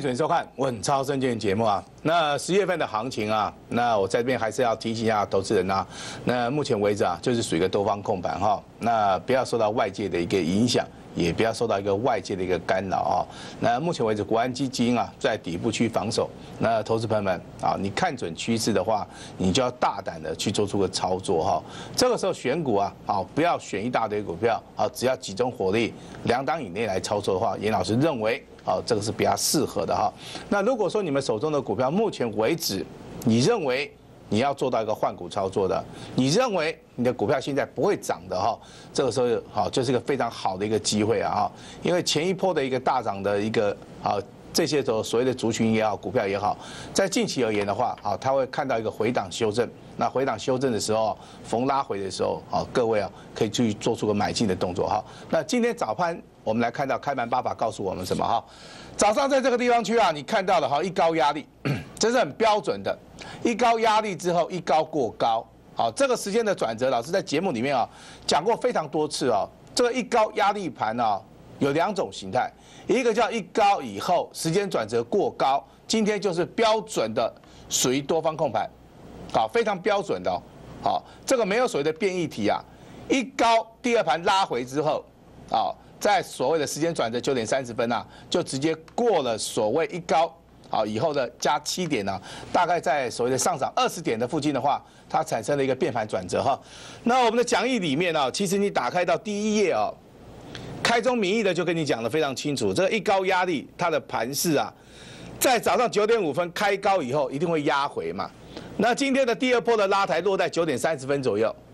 迎准时收看《稳操胜券》节目啊。那10月份的行情啊，那我在这边还是要提醒一下投资人啊。那目前为止啊，就是属于一个多方控盘哈。那不要受到外界的一个影响，也不要受到一个外界的一个干扰啊。那目前为止，国安基金啊在底部区防守。那投资朋友们啊，你看准趋势的话，你就要大胆的去做出个操作哈。这个时候选股啊，不要选一大堆股票啊，只要集中火力2档以内来操作的话，严老师认为。这个是比较适合的哈。那如果说你们手中的股票，目前为止，你认为你要做到一个换股操作的，你认为你的股票现在不会涨的哈，这个时候就是一个非常好的一个机会啊哈。因为前一波的一个大涨的一个这些所谓的族群也好，股票也好，在近期而言的话，它会看到一个回档修正。那回档修正的时候，逢拉回的时候，各位可以去做出个买进的动作哈。那今天早盘我们来看到开盘八法告诉我们什么哈？早上在这个地方区啊，你看到了一高压力，这是很标准的，一高压力之后一高过高，这个时间的转折，老师在节目里面讲过非常多次这个一高压力盘有2种形态，一个叫一高以后时间转折过高，今天就是标准的属于多方控盘，非常标准的这个没有所谓的变异题啊，一高第2盘拉回之后在所谓的时间转折9点30分就直接过了所谓一高以后的加7点大概在所谓的上涨20点的附近的话，它产生了一个变盘转折哈。那我们的讲义里面其实你打开到第1页开宗明义的就跟你讲得非常清楚，这个一高压力它的盘势在早上9点5分开高以后一定会压回嘛。那今天的第2波的拉抬落在9点30分左右，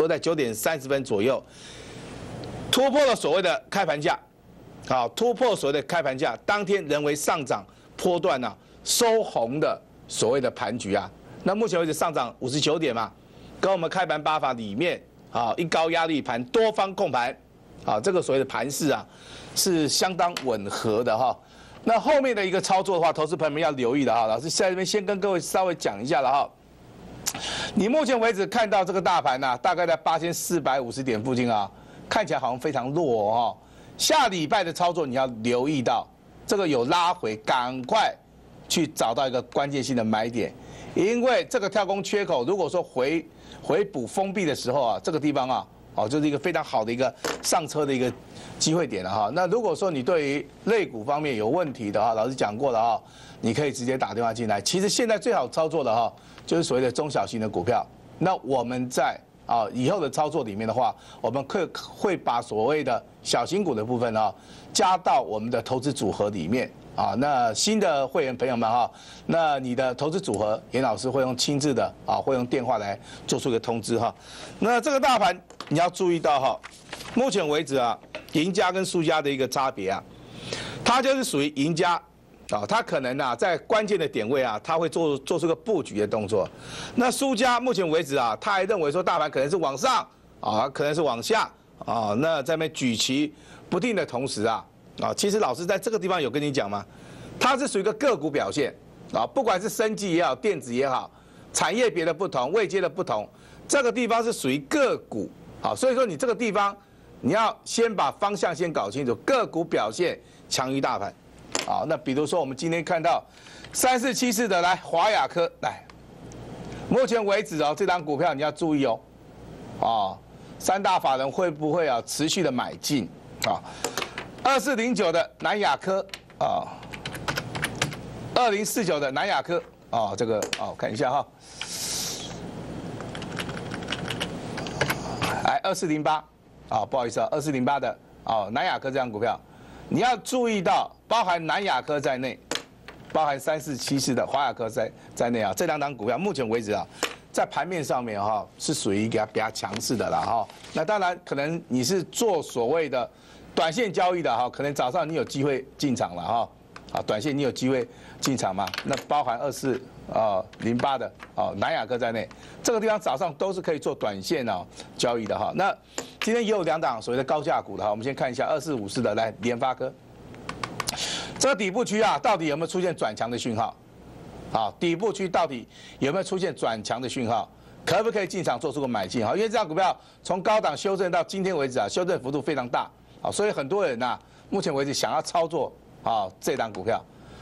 突破了所谓的开盘价，突破所谓的开盘价，当天人为上涨波段收红的所谓的盘局那目前为止上涨59点嘛，跟我们开盘八法里面一高压力盘多方控盘这个所谓的盘势是相当吻合的哈。那后面的一个操作的话，投资朋友们要留意的老师在这边先跟各位稍微讲一下了你目前为止看到这个大盘大概在8450点附近看起来好像非常弱下礼拜的操作你要留意到这个有拉回，赶快去找到一个关键性的买点，因为这个跳空缺口如果说回补封闭的时候这个地方就是一个非常好的一个上车的一个机会点了那如果说你对于类股方面有问题的老师讲过了你可以直接打电话进来。其实现在最好操作的就是所谓的中小型的股票。那我们在以后的操作里面的话，我们会把所谓的小型股的部分加到我们的投资组合里面那新的会员朋友们那你的投资组合，严老师会用亲自的会用电话来做出一个通知那这个大盘你要注意到目前为止赢家跟输家的一个差别它就是属于赢家。他可能在关键的点位他会做出个布局的动作。那输家目前为止他还认为说大盘可能是往上可能是往下那在那边举棋不定的同时其实老师在这个地方有跟你讲吗？它是属于一个个股表现不管是生技也好，电子也好，产业别的不同，位阶的不同，这个地方是属于个股所以说你这个地方你要先把方向先搞清楚，个股表现强于大盘。那比如说我们今天看到3474的华亚科目前为止这张股票你要注意3大法人会不会持续的买进2409的南亚科2049的南亚科这个看一下2408不好意思2408的南亚科这张股票。你要注意到，包含南亚科在内，包含3474的华亚科在内这2档股票，目前为止在盘面上面是属于一个比较强势的啦那当然，可能你是做所谓的短线交易的可能早上你有机会进场了短线你有机会进场嘛？那包含2408的南亚科在内，这个地方早上都是可以做短线交易的那今天也有2档所谓的高价股的我们先看一下2454的联发科，这个底部区到底有没有出现转强的讯号？底部区到底有没有出现转强的讯号？可不可以进场做出个买进？因为这张股票从高档修正到今天为止修正幅度非常大所以很多人目前为止想要操作这档股票。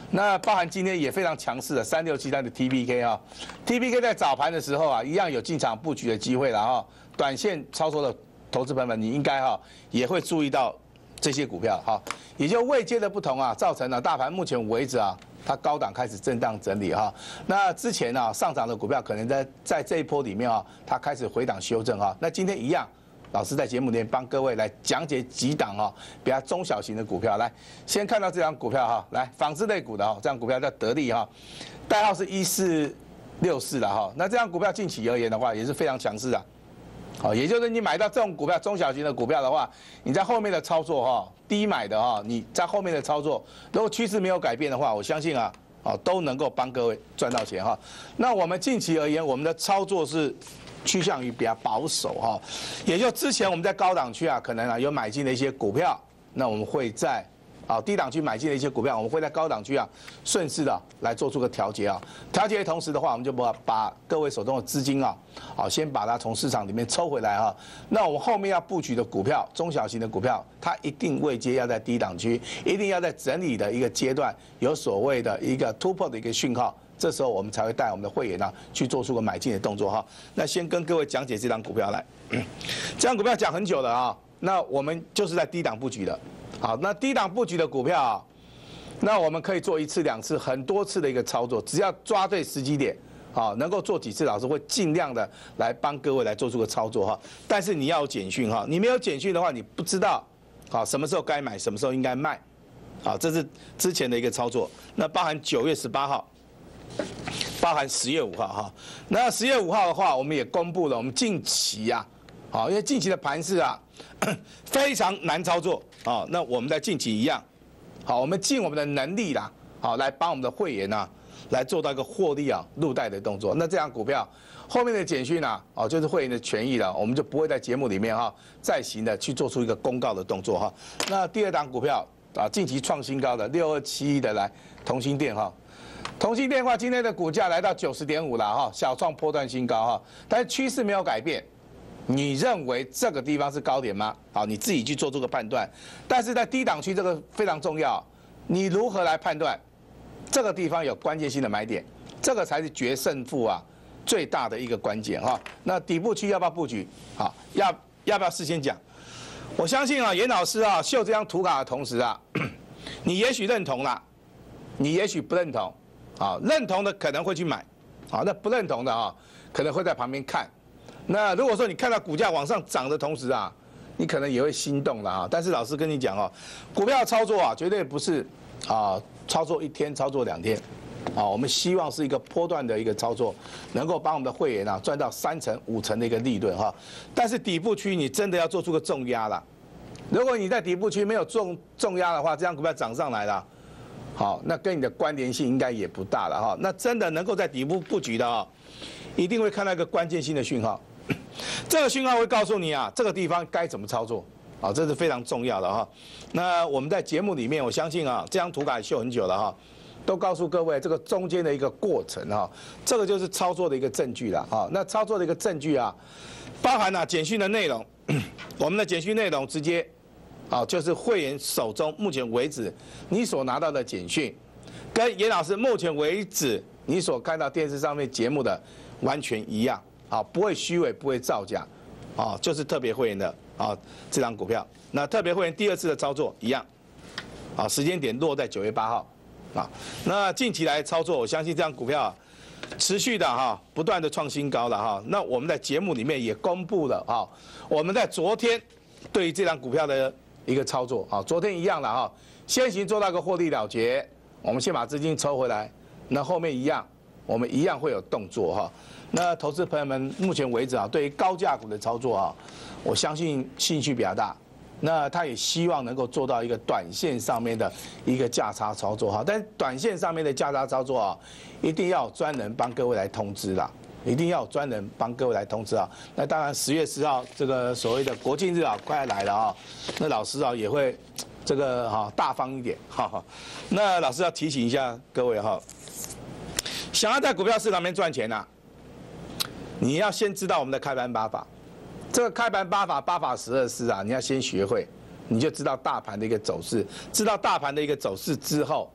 那包含今天也非常强势的3673的 TPK 啊，TPK 在早盘的时候啊，一样有进场布局的机会了哈。短线操作的投资朋友们，你应该哈也会注意到这些股票哈，也就位阶的不同啊，造成了大盘目前为止啊，它高档开始震荡整理哈。那之前啊上涨的股票可能在这一波里面啊，它开始回档修正哈。那今天一样。老师在节目里面帮各位来讲解几档哈，比较中小型的股票。来，先看到这张股票哈，来纺织类股的哈，这张股票叫得力哈，代号是1464的哈。那这张股票近期而言的话，也是非常强势的。好，也就是你买到这种股票，中小型的股票的话，你在后面的操作哈，低买的哈，你在后面的操作，如果趋势没有改变的话，我相信啊，都能够帮各位赚到钱哈。那我们近期而言，我们的操作是趋向于比较保守哈，也就之前我们在高档区啊，可能啊有买进的一些股票，那我们会在低档区买进的一些股票，我们会在高档区啊顺势的来做出个调节啊。调节的同时的话，我们就把各位手中的资金啊，先把它从市场里面抽回来哈。那我们后面要布局的股票，中小型的股票，它一定位阶要在低档区，一定要在整理的一个阶段，有所谓的一个突破的一个讯号。这时候我们才会带我们的会员呢去做出个买进的动作哈。那先跟各位讲解这张股票来，这张股票讲很久了啊。那我们就是在低档布局的，好，那低档布局的股票啊，那我们可以做1次、2次、很多次的一个操作，只要抓对时机点，好，能够做几次，老师会尽量的来帮各位来做出个操作哈。但是你要有简讯哈，你没有简讯的话，你不知道好什么时候该买，什么时候应该卖，好，这是之前的一个操作。那包含9月18号。包含10月5号哈，那10月5号的话，我们也公布了我们近期啊，好，因为近期的盘势啊非常难操作啊，那我们在近期一样，好，我们尽我们的能力啦，好，来帮我们的会员啊，来做到一个获利啊入袋的动作。那这样股票后面的简讯啊，就是会员的权益了，我们就不会在节目里面哈再行的去做出一个公告的动作哈。那第2档股票啊，近期创新高的6271的来同心电哈。同心电话今天的股价来到90.5了哈，小创波段新高哈，但是趋势没有改变。你认为这个地方是高点吗？好，你自己去做这个判断。但是在低档区这个非常重要，你如何来判断这个地方有关键性的买点？这个才是决胜负啊最大的一个关键哈。那底部区要不要布局？好，要不要事先讲？我相信啊，严老师啊秀这张图卡的同时啊，你也许认同啦，你也许不认同。啊，认同的可能会去买，好，那不认同的啊，可能会在旁边看。那如果说你看到股价往上涨的同时啊，你可能也会心动了啊。但是老师跟你讲哦，股票操作啊，绝对不是操作1天、操作2天，我们希望是一个波段的一个操作，能够帮我们的会员啊赚到3成、5成的一个利润哈。但是底部区你真的要做出个重压了，如果你在底部区没有重压的话，这张股票涨上来了。好，那跟你的关联性应该也不大了哈。那真的能够在底部布局的啊，一定会看到一个关键性的讯号，这个讯号会告诉你啊，这个地方该怎么操作啊，这是非常重要的哈。那我们在节目里面，我相信啊，这张图卡也秀很久了哈，都告诉各位这个中间的一个过程哈，这个就是操作的一个证据了哈。那操作的一个证据啊，包含了简讯的内容，我们的简讯内容直接。就是会员手中目前为止你所拿到的简讯，跟严老师目前为止你所看到电视上面节目的完全一样，不会虚伪，不会造假，就是特别会员的这张股票。那特别会员第2次的操作一样，时间点落在9月8号，那近期来操作，我相信这张股票持续的不断的创新高了哈。那我们在节目里面也公布了我们在昨天对于这张股票的一个操作昨天一样了哈，先行做到个获利了结，我们先把资金抽回来，那后面一样，我们一样会有动作哈。那投资朋友们目前为止对于高价股的操作我相信兴趣比较大，那他也希望能够做到一个短线上面的一个价差操作哈，但短线上面的价差操作一定要有专人帮各位来通知啦。一定要有专人帮各位来通知那当然10月10号这个所谓的国庆日快要来了那老师也会这个大方一点那老师要提醒一下各位想要在股票市场里面赚钱你要先知道我们的开盘8法。这个开盘8法8法12式你要先学会，你就知道大盘的一个走势，知道大盘的一个走势之后，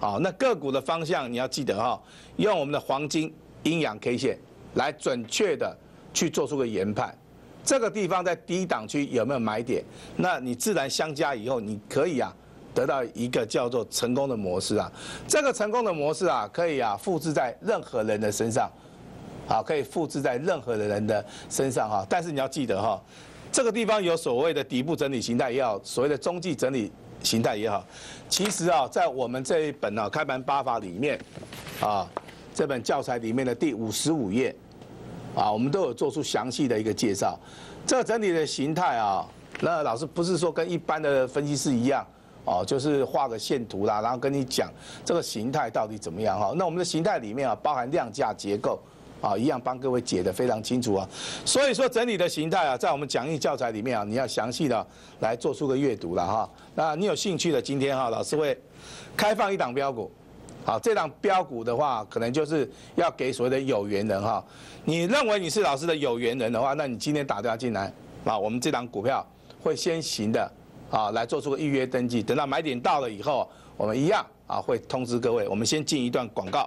好，那个股的方向你要记得哈，用我们的黄金阴阳 K 线来准确的去做出个研判。这个地方在低档区有没有买点？那你自然相加以后，你可以得到一个叫做成功的模式啊。这个成功的模式可以复制在任何人的身上，可以复制在任何的人的身上哈。但是你要记得这个地方有所谓的底部整理形态也好，所谓的中继整理形态也好，其实在我们这一本开盘8法里面这本教材里面的第55页我们都有做出详细的一个介绍。这个整理的形态那老师不是说跟一般的分析师一样就是画个线图啦，然后跟你讲这个形态到底怎么样那我们的形态里面包含量价结构一样帮各位解得非常清楚所以说整理的形态在我们讲义教材里面你要详细的来做出个阅读了那你有兴趣的，今天老师会开放一档标股。好，这档标股的话，可能就是要给所谓的有缘人你认为你是老师的有缘人的话，那你今天打电话进来我们这档股票会先行的来做出个预约登记，等到买点到了以后，我们一样会通知各位。我们先进一段广告。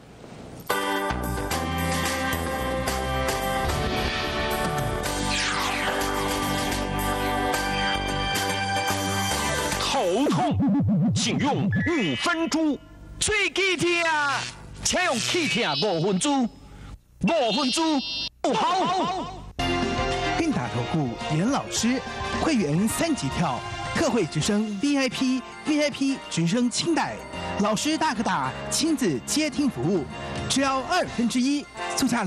头痛，请用5分猪。嘴齿痛，请用气痛5分猪，5分猪不好。 韵达投顾严老师，会员3级跳，特惠直升 VIP 直升清代，老师大可打，亲自接听服务，只要1/2，速洽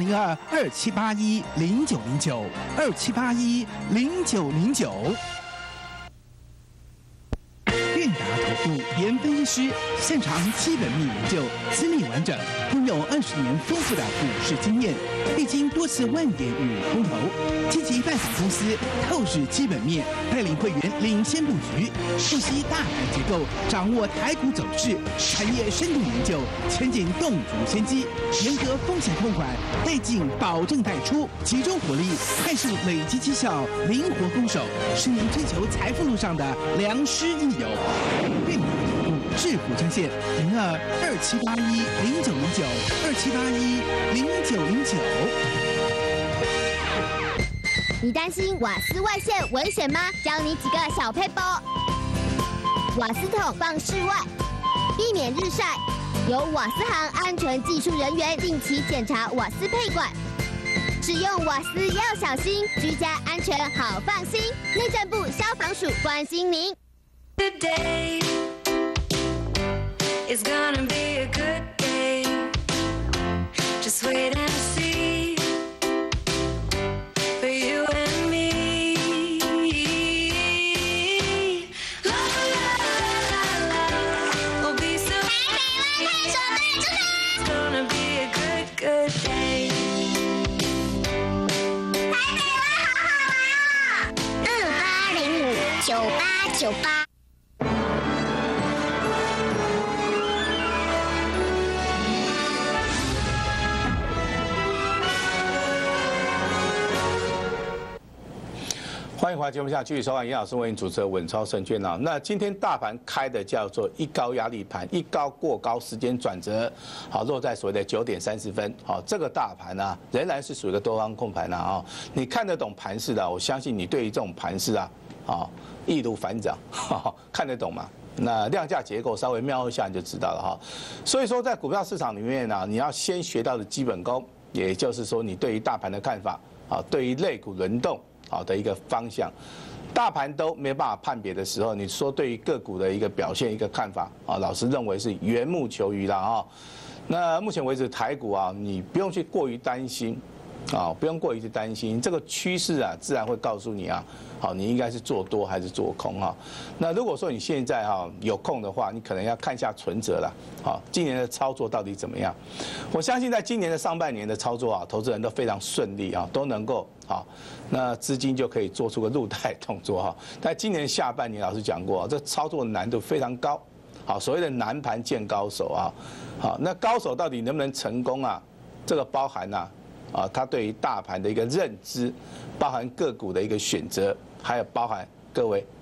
0227810909，27810909。韵达投顾严分析师，擅长基本面研究，资历完整，拥有20年丰富的股市经验，历经多次万点与空头，积极拜访公司，透视基本面，带领会员领先布局，熟悉大盘结构，掌握台股走势，产业深度研究，前景洞烛先机，严格风险控管，带进保证带出，集中火力，快速累积绩效，灵活攻守，是您追求财富路上的良师益友。韵达投顾致富专线0227810909，27810909。 你担心瓦斯外泄危险吗？教你几个小撇步。瓦斯桶放室外，避免日晒。由瓦斯行安全技术人员定期检查瓦斯配管。使用瓦斯要小心，居家安全好放心。内政部消防署关心您。 Today is gonna be a good day. Just wait and see for you and me. La la la la la, we'll be so happy. It's gonna be a good day. 18059898。 欢迎回来节目下继续收看严老师为您主持的稳操胜券那今天大盘开的叫做一高压力盘，一高过高，时间转折落在所谓的9点30分。这个大盘仍然是属于一个多方控盘你看得懂盘势的，我相信你对于这种盘势易如反掌，看得懂吗？那量价结构稍微瞄一下你就知道了所以说在股票市场里面你要先学到的基本功，也就是说你对于大盘的看法对于类股轮动的一个方向，大盘都没办法判别的时候，你说对于个股的一个表现、一个看法老师认为是缘木求鱼啦那目前为止台股你不用去过于担心不用过于去担心，这个趋势自然会告诉你你应该是做多还是做空那如果说你现在有空的话，你可能要看一下存折了今年的操作到底怎么样？我相信在今年的上半年的操作投资人都非常顺利都能够那资金就可以做出个入袋动作但今年下半年老师讲过这操作难度非常高所谓的难盘见高手那高手到底能不能成功这个包含他对于大盘的一个认知，包含个股的一个选择，还有包含各位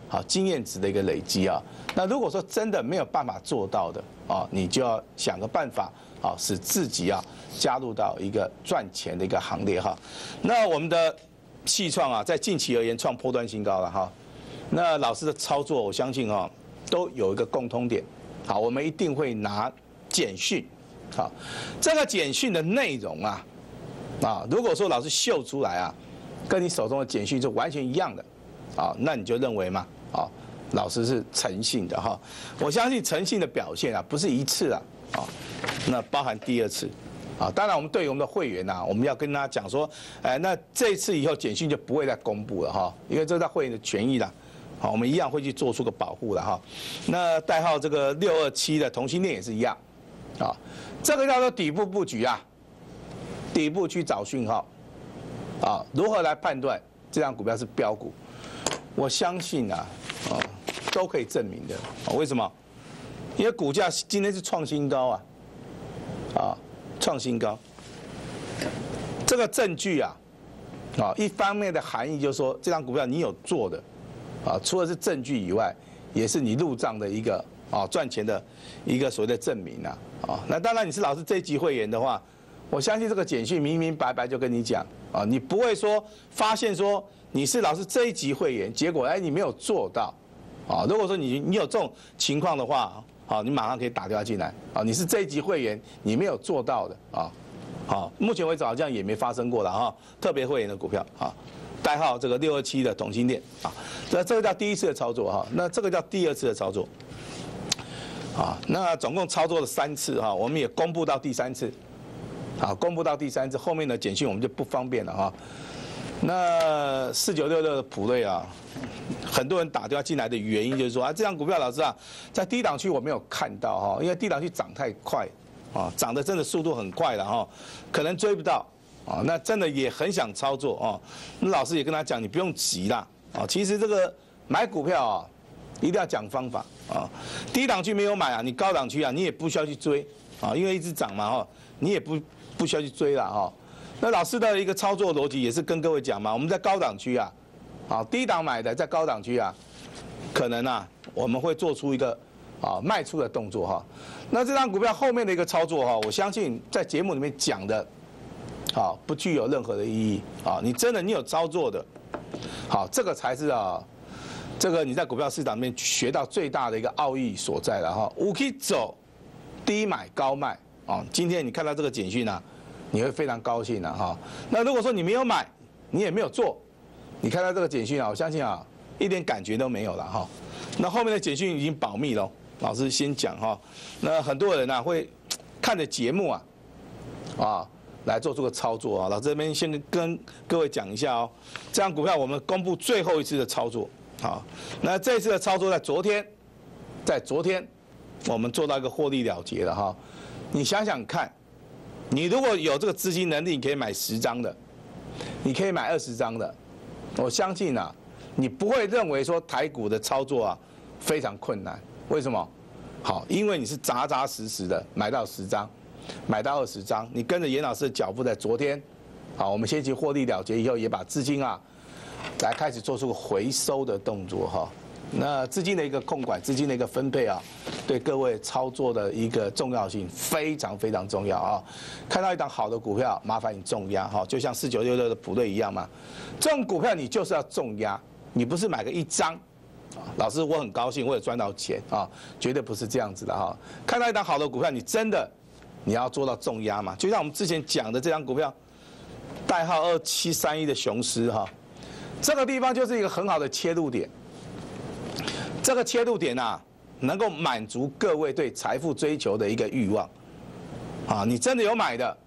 好经验值的一个累积啊。那如果说真的没有办法做到的啊，你就要想个办法啊，使自己啊加入到一个赚钱的一个行列哈。那我们的矽创啊，在近期而言创波段新高了哈。那老师的操作，我相信啊，都有一个共通点。好，我们一定会拿简讯，好，这个简讯的内容啊，如果说老师秀出来啊，跟你手中的简讯是完全一样的，啊，那你就认为嘛，啊，老师是诚信的哈。我相信诚信的表现啊，不是一次啊，那包含第二次。啊，当然，我们对于我们的会员呐，我们要跟他讲说，那这一次以后简讯就不会再公布了哈，因为这是他会员的权益啦。好，我们一样会去做出个保护的哈。那代号这个627的同性恋也是一样，啊，这个叫做底部布局啊，底部去找讯号，啊，如何来判断这张股票是标股？我相信啊，都可以证明的。为什么？因为股价今天是创新高啊，创新高，这个证据啊，一方面的含义就是说，这张股票你有做的，除了是证据以外，也是你入账的一个赚钱的一个所谓的证明啊，那当然你是老师这一级会员的话，我相信这个简讯明明白白就跟你讲啊，你不会说发现说你是老师这一级会员，结果你没有做到啊，如果说你有这种情况的话。好，你马上可以打电话进来啊！你是这一级会员，你没有做到的啊！好，目前为止好像也没发生过了哈。特别会员的股票啊，代号这个627的同性恋啊，这个叫第一次的操作哈，那这个叫第二次的操作啊。那总共操作了3次哈，我们也公布到第3次，好，公布到第3次，后面的简讯我们就不方便了哈。那4966的普瑞啊，很多人打电话进来的原因就是说这张股票老师啊，在低档区我没有看到哈，因为低档区涨太快啊，涨的真的速度很快了哈，可能追不到啊，那真的也很想操作啊。那老师也跟他讲，你不用急啦啊，其实这个买股票啊，一定要讲方法啊，低档区没有买啊，你高档区啊，你也不需要去追啊，因为一直涨嘛哈，你也不需要去追了哈。那老师的一个操作逻辑也是跟各位讲嘛，我们在高档区啊，低档买的在高档区啊，可能啊我们会做出一个卖出的动作哈。那这张股票后面的一个操作哈，我相信在节目里面讲的，不具有任何的意义啊。你真的你有操作的，好，这个才是这个你在股票市场里面学到最大的一个奥义所在了哈。五 K 走，低买高卖啊。今天你看到这个简讯啊。你会非常高兴的哈。那如果说你没有买，你也没有做，你看到这个简讯啊，我相信啊，一点感觉都没有了哈。那后面的简讯已经保密了，老师先讲哈。那很多人啊会看着节目来做出个操作啊。老师这边先跟各位讲一下哦，这张股票我们公布最后一次的操作啊。那这一次的操作在昨天我们做到一个获利了结了哈。你想想看。你如果有这个资金能力，你可以买10张的，你可以买20张的，我相信啊，你不会认为说台股的操作啊非常困难。为什么？好，因为你是扎扎实实的买到10张，买到20张，你跟着严老师的脚步，在昨天，好，我们先去获利了结以后，也把资金啊来开始做出个回收的动作哈。那资金的一个控管，资金的一个分配啊，对各位操作的一个重要性非常非常重要啊！看到一档好的股票，麻烦你重压哈，就像4966的普瑞一样嘛。这种股票你就是要重压，你不是买个1张，老师我很高兴我有赚到钱啊，绝对不是这样子的哈。看到一档好的股票，你真的你要做到重压嘛？就像我们之前讲的这张股票，代号2731的雄狮哈，这个地方就是一个很好的切入点。这个切入点啊，能够满足各位对财富追求的一个欲望，你真的有买的，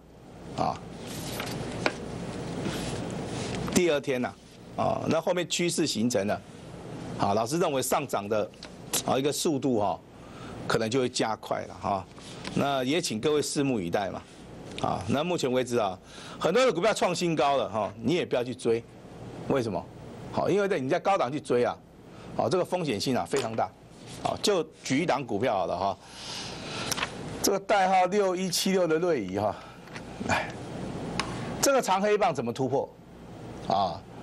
第2天呐，那后面趋势形成了，老师认为上涨的一个速度可能就会加快了哈，那也请各位拭目以待嘛，那目前为止很多的股票创新高了你也不要去追，为什么？因为你在高档去追啊。这个风险性非常大，就举一档股票好了哈，这个代号6176的瑞仪哈，来，这个长黑棒怎么突破？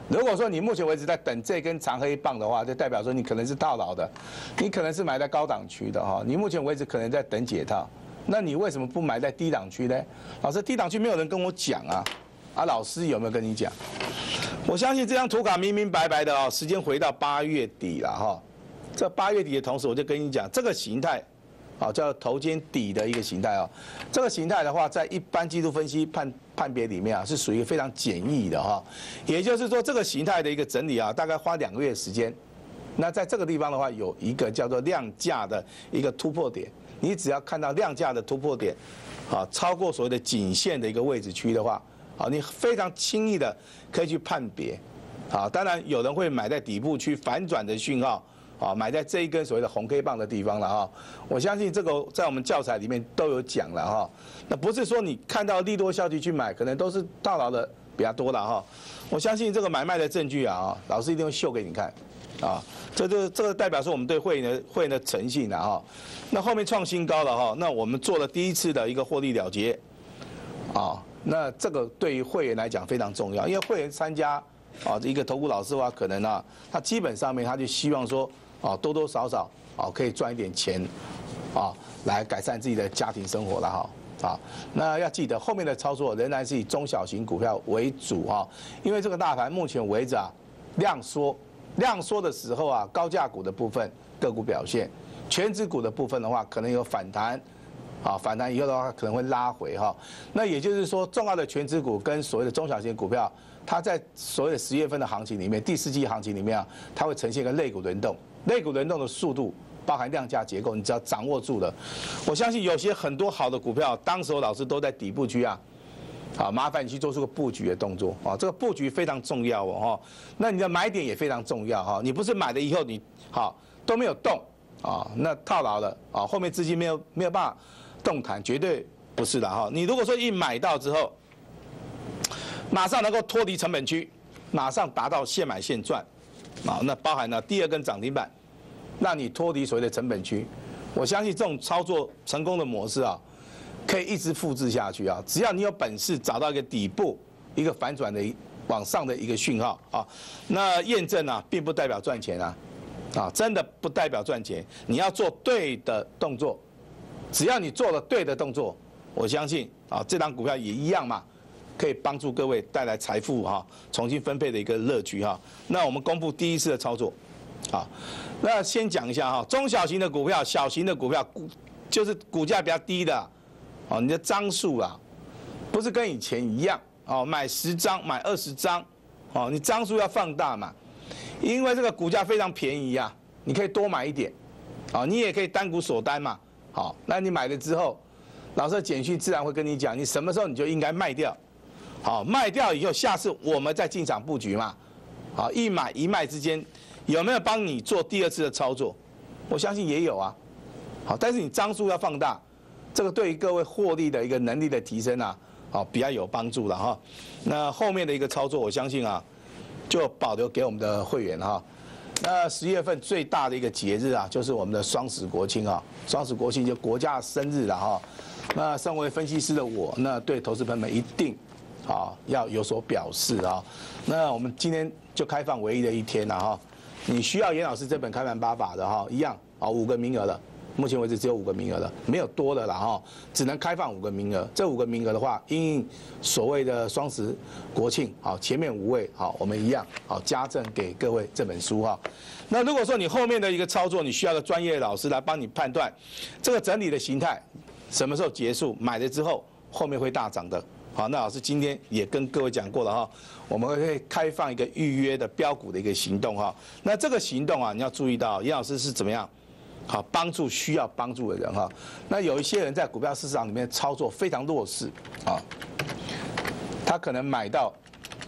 如果说你目前为止在等这根长黑棒的话，就代表说你可能是套牢的，你可能是买在高档区的哈，你目前为止可能在等解套，那你为什么不买在低档区呢？老师，低档区没有人跟我讲啊，老师有没有跟你讲？我相信这张图卡明明白白的哦，时间回到8月底了哈，这8月底的同时，我就跟你讲这个形态。好，叫头肩底的一个形态哦。这个形态的话，在一般技术分析判别里面啊，是属于非常简易的哈。也就是说，这个形态的一个整理啊，大概花2个月的时间。那在这个地方的话，有一个叫做量价的一个突破点。你只要看到量价的突破点，啊，超过所谓的颈线的一个位置区的话，啊，你非常轻易的可以去判别。啊，当然有人会买在底部区反转的讯号。啊，买在这一根所谓的红 K 棒的地方了哈，我相信这个在我们教材里面都有讲了哈。那不是说你看到利多消息去买，可能都是套牢的比较多了哈。我相信这个买卖的证据啊，老师一定会秀给你看，啊，这个代表说我们对会员的诚信了哈。那后面创新高了哈，那我们做了第一次的一个获利了结，啊，那这个对于会员来讲非常重要，因为会员参加啊一个投顾老师的话，可能啊他基本上面他就希望说。啊，多多少少啊，可以赚一点钱，啊，来改善自己的家庭生活了哈。啊，那要记得后面的操作仍然是以中小型股票为主哈，因为这个大盘目前为止啊，量缩的时候啊，高价股的部分个股表现，全指股的部分的话，可能有反弹，啊，反弹以后的话可能会拉回哈。那也就是说，重要的全指股跟所谓的中小型股票。它在所谓的10月份的行情里面，第4季行情里面啊，它会呈现一个类股轮动，类股轮动的速度包含量价结构，你只要掌握住了，我相信有些很多好的股票，当时老师都在底部区啊，啊，麻烦你去做出个布局的动作啊，这个布局非常重要哦哈，那你的买点也非常重要哈，你不是买了以后你好都没有动啊，那套牢了啊，后面资金没有办法动弹，绝对不是的哈，你如果说一买到之后。马上能够脱离成本区，马上达到现买现赚，啊，那包含了第2根涨停板，让你脱离所谓的成本区。我相信这种操作成功的模式啊，可以一直复制下去啊。只要你有本事找到一个底部一个反转的往上的一个讯号啊，那验证啊，并不代表赚钱啊，啊，真的不代表赚钱。你要做对的动作，只要你做了对的动作，我相信啊，这档股票也一样嘛。可以帮助各位带来财富哈，重新分配的一个乐趣哈。那我们公布第一次的操作，啊，那先讲一下哈，中小型的股票、小型的股票，就是股价比较低的，哦，你的张数啊，不是跟以前一样哦，买10张、买20张，哦，你张数要放大嘛，因为这个股价非常便宜呀，你可以多买一点，啊，你也可以单股锁单嘛，好，那你买了之后，老师的简讯自然会跟你讲，你什么时候你就应该卖掉。好，卖掉以后，下次我们再进场布局嘛。好，一买一卖之间有没有帮你做第2次的操作？我相信也有啊。好，但是你张数要放大，这个对于各位获利的一个能力的提升啊，好比较有帮助了哈。那后面的一个操作，我相信啊，就保留给我们的会员哈。那10月份最大的一个节日啊，就是我们的双十国庆啊，双十国庆就国家生日了哈。那身为分析师的我，那对投资朋友们一定。好，要有所表示啊。那我们今天就开放唯一的一天了哈。你需要严老师这本开盘8法的哈，一样啊，5个名额了。目前为止只有5个名额了，没有多的了哈，只能开放5个名额。这5个名额的话，因所谓的双十国庆，好，前面5位好，我们一样好加赠给各位这本书哈。那如果说你后面的一个操作，你需要个专业老师来帮你判断这个整理的形态什么时候结束，买了之后后面会大涨的。好，那老师今天也跟各位讲过了哈，我们会开放一个预约的标股的一个行动哈。那这个行动啊，你要注意到，严老师是怎么样，好帮助需要帮助的人哈。那有一些人在股票市场里面操作非常弱势啊，他可能买到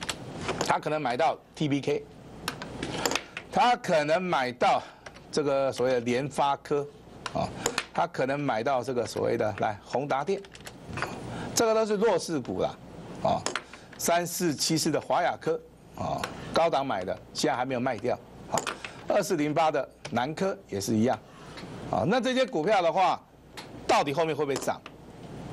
TBK， 他可能买到这个所谓的联发科啊，他可能买到这个所谓的宏达电。这个都是弱势股啦，啊，3474的华亚科啊，高档买的，现在还没有卖掉，好，2408的南科也是一样，啊，那这些股票的话，到底后面会不会涨？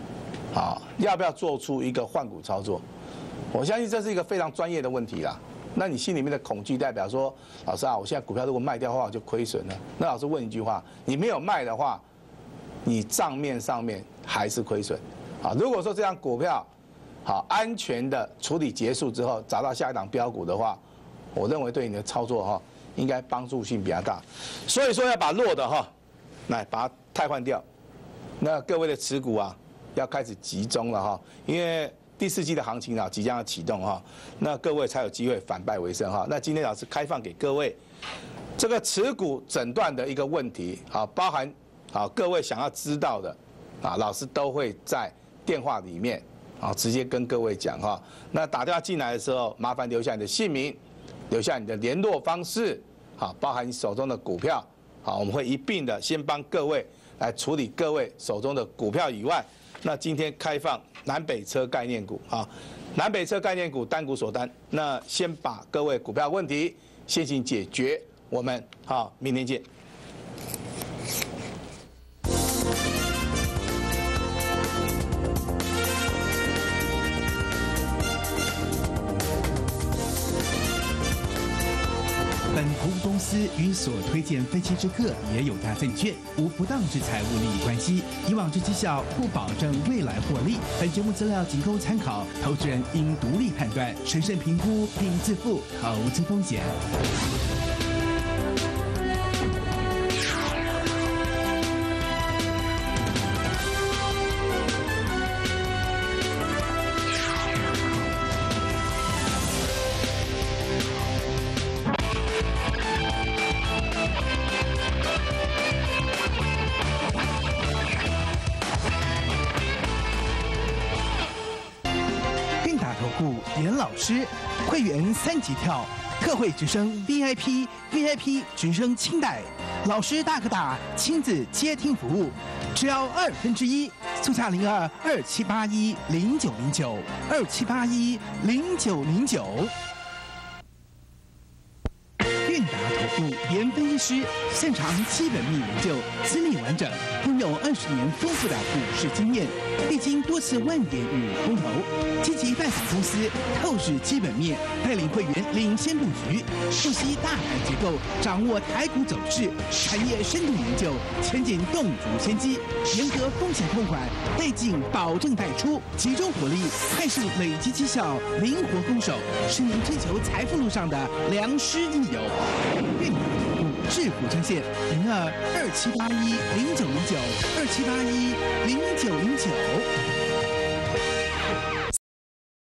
啊，要不要做出一个换股操作？我相信这是一个非常专业的问题啦， 那你心里面的恐惧代表说，老师啊，我现在股票如果卖掉的话，我就亏损了。那老师问一句话，你没有卖的话，你账面上面还是亏损。啊，如果说这张股票好安全的处理结束之后，找到下一档标股的话，我认为对你的操作哈，应该帮助性比较大。所以说要把弱的哈，来把它汰换掉。那各位的持股啊，要开始集中了哈，因为第4季的行情啊即将要启动哈，那各位才有机会反败为胜哈。那今天老师开放给各位这个持股诊断的一个问题啊，包含啊各位想要知道的啊，老师都会在电话里面啊直接跟各位讲哈。那打电话进来的时候，麻烦留下你的姓名，留下你的联络方式，好，包含你手中的股票，好，我们会一并的先帮各位来处理各位手中的股票以外。那今天开放南北车概念股啊，南北车概念股单股锁单。那先把各位股票问题先行解决，我们好，明天见。 本服务公司与所推荐分期之客也有大证券无不当之财务利益关系，以往之绩效不保证未来获利。本节目资料仅供参考，投资人应独立判断、审慎评估并自负投资风险。严老师，会员3级跳，特惠直升 VIP 直升清代，老师大可打，亲自接听服务，只要1/2，速洽0227810909，27810909。韵达投顾严分析师，擅长基本面研究，资历完整，拥有20年丰富的股市经验，历经多次万点与空头，积极拜访公司，透视基本面，带领会员领先布局，熟悉大盘结构，掌握台股走势，产业深度研究，前景洞烛先机，严格风险控管，带进保证带出，集中火力，快速累积绩效，灵活攻守，是您追求财富路上的良师益友。韵达投顾致富专线0227810909，27810909。